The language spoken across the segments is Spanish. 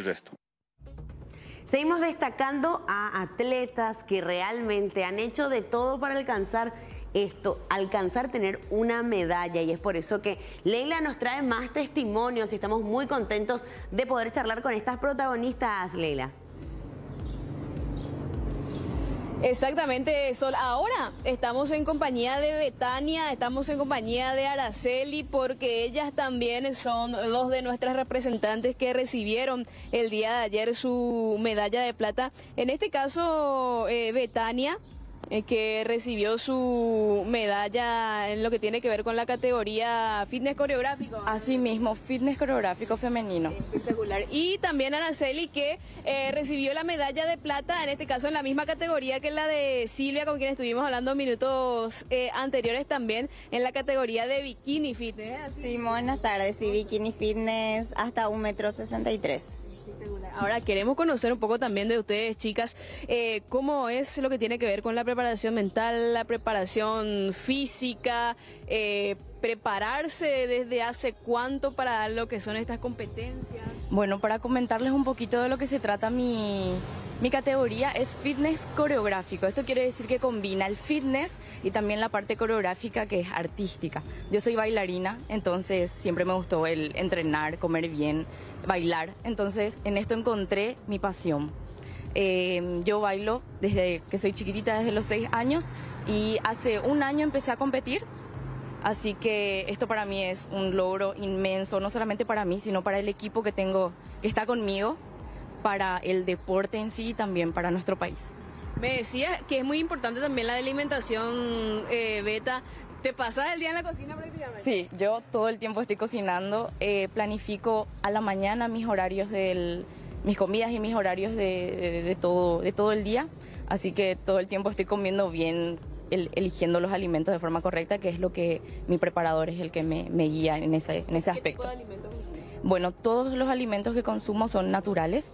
el resto. Seguimos destacando a atletas que realmente han hecho de todo para alcanzar esto, tener una medalla, y es por eso que Leila nos trae más testimonios y estamos muy contentos de poder charlar con estas protagonistas, Leila. Exactamente, Sol. Ahora estamos en compañía de Betania, estamos en compañía de Araceli, porque ellas también son dos de nuestras representantes que recibieron el día de ayer su medalla de plata. En este caso, Betania, que recibió su medalla en lo que tiene que ver con la categoría fitness coreográfico. Así mismo, fitness coreográfico femenino. Espectacular. Y también Araceli, que recibió la medalla de plata, en este caso en la misma categoría que la de Silvia, con quien estuvimos hablando minutos anteriores, también en la categoría de bikini fitness. Sí, buenas tardes, sí, bikini fitness hasta 1,63 m. Ahora queremos conocer un poco también de ustedes, chicas, cómo es lo que tiene que ver con la preparación mental, la preparación física, prepararse desde hace cuánto para lo que son estas competencias. Bueno, para comentarles un poquito de lo que se trata mi categoría, es fitness coreográfico. Esto quiere decir que combina el fitness y también la parte coreográfica, que es artística. Yo soy bailarina, entonces siempre me gustó el entrenar, comer bien, bailar. Entonces en esto encontré mi pasión. Yo bailo desde que soy chiquitita, desde los 6 años, y hace un año empecé a competir. Así que esto para mí es un logro inmenso, no solamente para mí, sino para el equipo que tengo, que está conmigo, para el deporte en sí y también para nuestro país. Me decía que es muy importante también la alimentación, Beta. ¿Te pasas el día en la cocina prácticamente? Sí, yo todo el tiempo estoy cocinando, planifico a la mañana mis horarios mis comidas y mis horarios de todo el día, así que todo el tiempo estoy comiendo bien, eligiendo los alimentos de forma correcta, que es lo que mi preparador es el que me guía en ese aspecto. ¿Qué tipo de alimentos consumes? Bueno, todos los alimentos que consumo son naturales.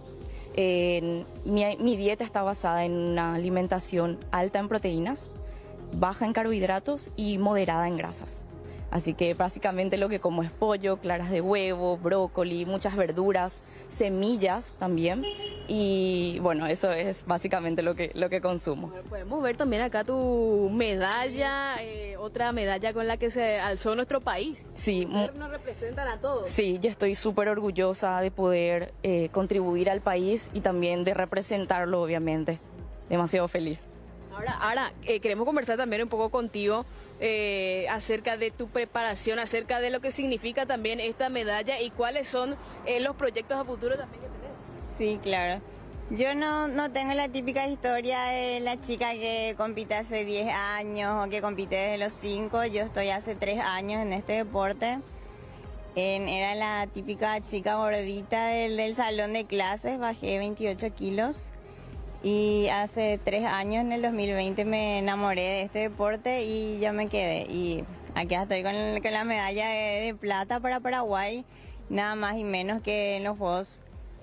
Mi dieta está basada en una alimentación alta en proteínas, baja en carbohidratos y moderada en grasas. Así que básicamente lo que como es pollo, claras de huevo, brócoli, muchas verduras, semillas también. Y bueno, eso es básicamente lo que consumo. Podemos ver también acá tu medalla, otra medalla con la que se alzó nuestro país. Sí. Nos representan a todos. Sí, yo estoy súper orgullosa de poder contribuir al país y también de representarlo, obviamente. Demasiado feliz. Ahora queremos conversar también un poco contigo acerca de tu preparación, acerca de lo que significa también esta medalla y cuáles son los proyectos a futuro también que tenés. Sí, claro. Yo no tengo la típica historia de la chica que compite hace 10 años o que compite desde los 5. Yo estoy hace 3 años en este deporte. Era la típica chica gordita del salón de clases, bajé 28 kilos. Y hace 3 años, en el 2020, me enamoré de este deporte y ya me quedé. Y aquí estoy con la medalla de plata para Paraguay, nada más y menos que en los Juegos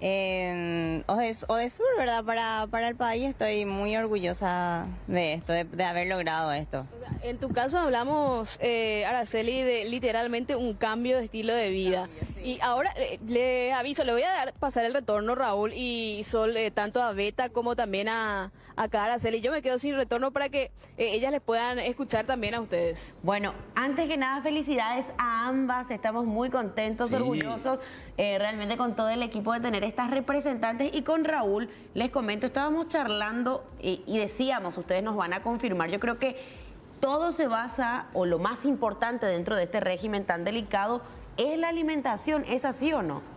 Odesur, ¿verdad? Para el país. Estoy muy orgullosa de esto, de haber logrado esto. O sea, en tu caso hablamos, Araceli, de literalmente un cambio de estilo de vida. Y ahora le aviso, le voy a pasar el retorno, Raúl y Sol, tanto a Beta como también a Araceli. Yo me quedo sin retorno para que ellas les puedan escuchar también a ustedes. Bueno, antes que nada, felicidades a ambas. Estamos muy contentos, Sí. orgullosos, realmente con todo el equipo de tener estas representantes. Y con Raúl, les comento, estábamos charlando y decíamos, ustedes nos van a confirmar, yo creo que todo se basa, o lo más importante dentro de este régimen tan delicado, es la alimentación. ¿Es así o no?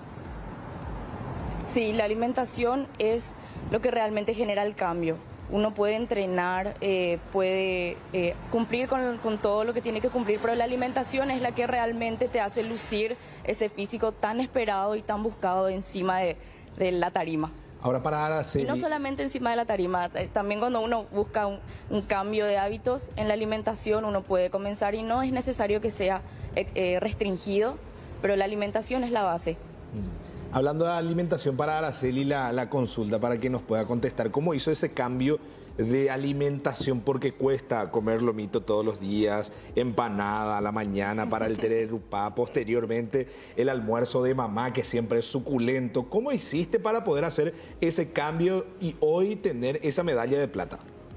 Sí, la alimentación es lo que realmente genera el cambio. Uno puede entrenar, puede cumplir con todo lo que tiene que cumplir, pero la alimentación es la que realmente te hace lucir ese físico tan esperado y tan buscado encima de la tarima. Ahora para Araceli. Y no solamente encima de la tarima, también cuando uno busca un cambio de hábitos en la alimentación, uno puede comenzar y no es necesario que sea restringido, pero la alimentación es la base. Hablando de alimentación para Araceli, la consulta para que nos pueda contestar cómo hizo ese cambio de alimentación, porque cuesta comer lomito todos los días, empanada a la mañana para el tererupá, posteriormente el almuerzo de mamá que siempre es suculento. ¿Cómo hiciste para poder hacer ese cambio y hoy tener esa medalla de plata?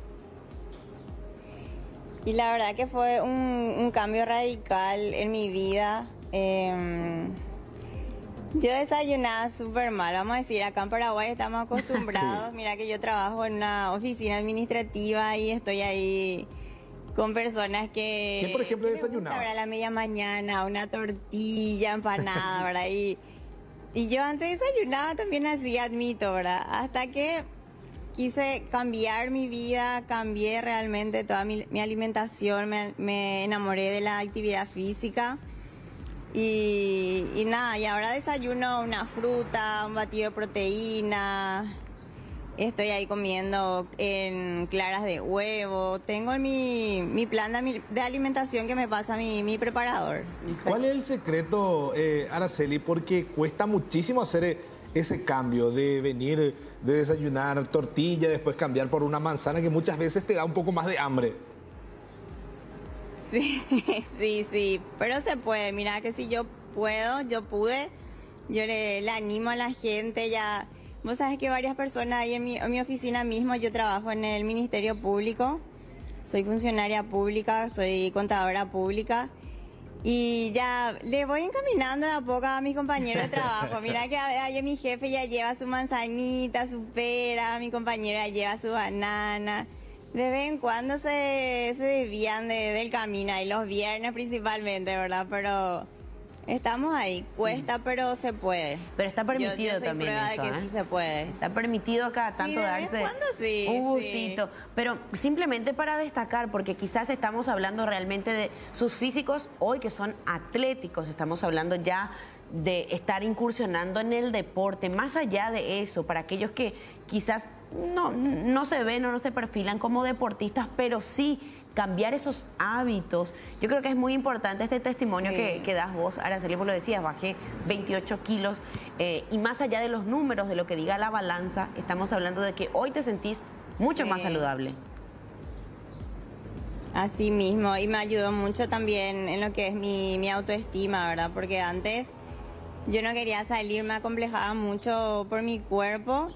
Y la verdad que fue un cambio radical en mi vida. Yo desayunaba súper mal, vamos a decir, acá en Paraguay estamos acostumbrados. Sí. Mira que yo trabajo en una oficina administrativa y estoy ahí con personas que... ¿Qué, por ejemplo, desayunabas? A la media mañana, una tortilla, empanada, ¿verdad? Y yo antes desayunaba también así, admito, ¿verdad? Hasta que quise cambiar mi vida, cambié realmente toda mi alimentación, me enamoré de la actividad física. Y nada, y ahora desayuno una fruta, un batido de proteína, estoy ahí comiendo en claras de huevo, tengo mi plan de alimentación que me pasa mi preparador. ¿Cuál es el secreto, Araceli? Porque cuesta muchísimo hacer ese cambio de venir, de desayunar tortilla, después cambiar por una manzana que muchas veces te da un poco más de hambre. Sí, pero se puede. Mira que si yo puedo, yo pude, yo le animo a la gente. Ya, vos sabés que varias personas ahí en mi oficina mismo, yo trabajo en el Ministerio Público, soy funcionaria pública, soy contadora pública y ya le voy encaminando de a poco a mis compañeros de trabajo. Mira que ahí mi jefe ya lleva su manzanita, su pera, mi compañera lleva su banana. De vez en cuando se desvían del camino, y los viernes principalmente, ¿verdad? Pero estamos ahí, cuesta, pero se puede. Pero está permitido yo soy también prueba eso, de que sí se puede. Está permitido cada tanto darse sí, un gustito. Sí. Pero simplemente para destacar, porque quizás estamos hablando realmente de sus físicos hoy que son atléticos, estamos hablando ya de estar incursionando en el deporte. Más allá de eso, para aquellos que quizás no se ven o no se perfilan como deportistas, pero sí cambiar esos hábitos. Yo creo que es muy importante este testimonio que das vos, Araceli, vos lo decías, bajé 28 kilos y más allá de los números, de lo que diga la balanza, estamos hablando de que hoy te sentís mucho más saludable. Así mismo, y me ayudó mucho también en lo que es mi autoestima, ¿verdad? Porque antes yo no quería salir, me acomplejaba mucho por mi cuerpo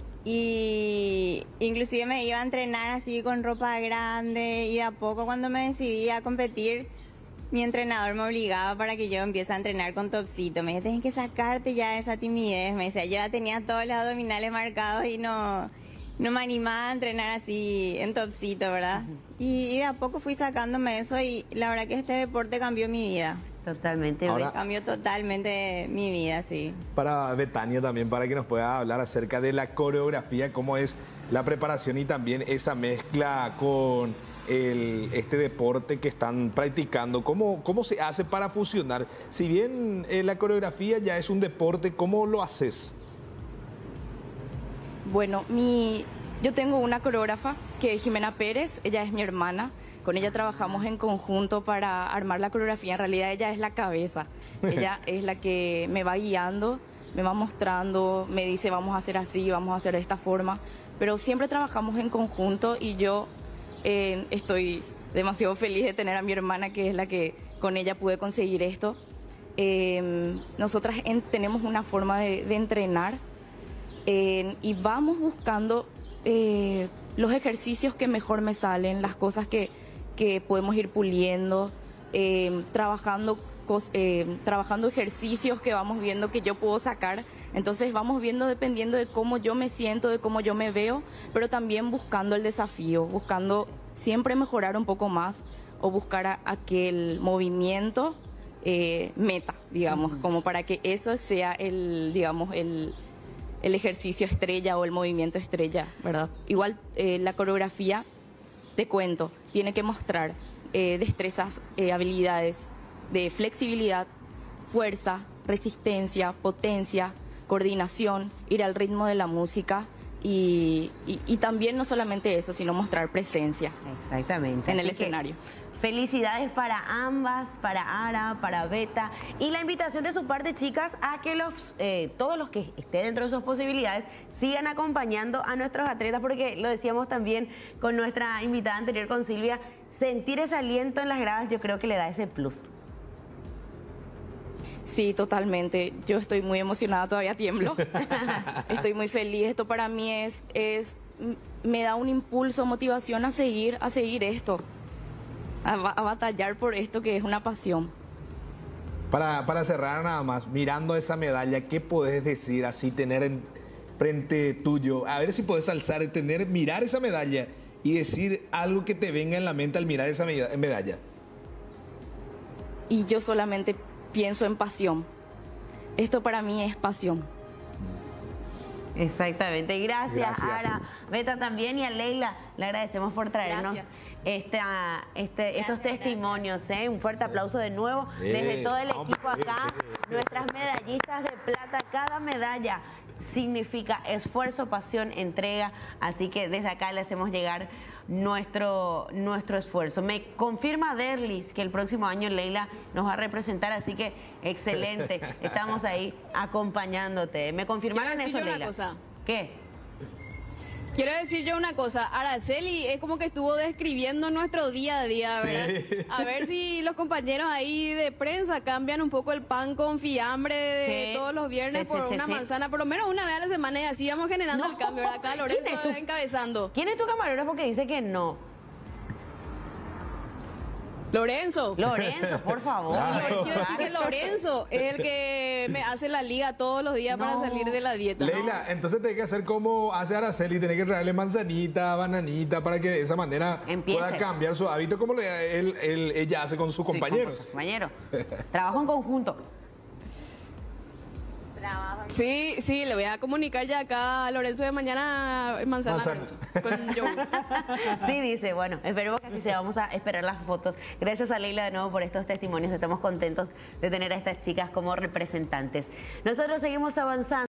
y inclusive me iba a entrenar así con ropa grande y de a poco cuando me decidí a competir, mi entrenador me obligaba para que yo empiece a entrenar con topsito. Me decía, tienes que sacarte ya esa timidez. Me decía, yo ya tenía todos los abdominales marcados y no me animaba a entrenar así en topsito, ¿verdad? Y de a poco fui sacándome eso y la verdad que este deporte cambió mi vida. Totalmente. Ahora, cambió totalmente mi vida, sí. Para Betania también, para que nos pueda hablar acerca de la coreografía, cómo es la preparación y también esa mezcla con este deporte que están practicando. ¿Cómo se hace para fusionar? Si bien la coreografía ya es un deporte, ¿cómo lo haces? Bueno, yo tengo una coreógrafa que es Jimena Pérez, ella es mi hermana. Con ella trabajamos en conjunto para armar la coreografía. En realidad ella es la cabeza, ella es la que me va guiando, me va mostrando, me dice vamos a hacer así, vamos a hacer de esta forma. Pero siempre trabajamos en conjunto y yo estoy demasiado feliz de tener a mi hermana, que es la que con ella pude conseguir esto. Nosotras tenemos una forma de entrenar y vamos buscando los ejercicios que mejor me salen, las cosas que podemos ir puliendo, trabajando ejercicios que vamos viendo que yo puedo sacar. Entonces vamos viendo dependiendo de cómo yo me siento, de cómo yo me veo, pero también buscando el desafío, buscando siempre mejorar un poco más o buscar aquel movimiento meta, digamos, como para que eso sea el ejercicio estrella o el movimiento estrella, ¿verdad? Igual la coreografía, te cuento, tiene que mostrar destrezas, habilidades de flexibilidad, fuerza, resistencia, potencia, coordinación, ir al ritmo de la música y también no solamente eso, sino mostrar presencia. Exactamente. En el escenario. Felicidades para ambas, para Ara, para Beta. Y la invitación de su parte, chicas, a que todos los que estén dentro de sus posibilidades sigan acompañando a nuestros atletas, porque lo decíamos también con nuestra invitada anterior, con Silvia, sentir ese aliento en las gradas yo creo que le da ese plus. Sí, totalmente. Yo estoy muy emocionada, todavía tiemblo. Estoy muy feliz. Esto para mí me da un impulso, motivación a seguir esto, a batallar por esto que es una pasión. Para cerrar nada más, mirando esa medalla, ¿qué podés decir así, tener frente tuyo? A ver si podés alzar, mirar esa medalla y decir algo que te venga en la mente al mirar esa medalla. Y yo solamente pienso en pasión. Esto para mí es pasión. Exactamente. Gracias, Ara. Beta también, y a Leila le agradecemos por traernos estos testimonios. Un fuerte aplauso de nuevo desde todo el equipo acá. Nuestras medallistas de plata, cada medalla significa esfuerzo, pasión, entrega. Así que desde acá le hacemos llegar nuestro esfuerzo. Me confirma Derlis que el próximo año Leila nos va a representar, así que excelente. Estamos ahí acompañándote. Me confirmaron eso, Leila. ¿Qué? Quiero decir yo una cosa, Araceli es como que estuvo describiendo nuestro día a día, ¿verdad? Sí. A ver si los compañeros ahí de prensa cambian un poco el pan con fiambre de todos los viernes por una manzana, por lo menos una vez a la semana, y así vamos generando el cambio, ¿verdad? Acá Lorenzo está encabezando. ¿Quién es tu camarógrafo que dice que no? Lorenzo, por favor. Claro. Quiero decir que Lorenzo es el que me hace la liga todos los días para salir de la dieta. Leila, entonces tenés que hacer como hace Araceli, tenés que traerle manzanita, bananita, para que de esa manera pueda cambiar su hábito como ella hace con sus compañeros. Con sus compañeros. Trabajo en conjunto. Sí, le voy a comunicar ya acá a Lorenzo de mañana manzana. Con yogur. Sí, dice, bueno, esperemos que así sea. Vamos a esperar las fotos. Gracias a Leila de nuevo por estos testimonios. Estamos contentos de tener a estas chicas como representantes. Nosotros seguimos avanzando.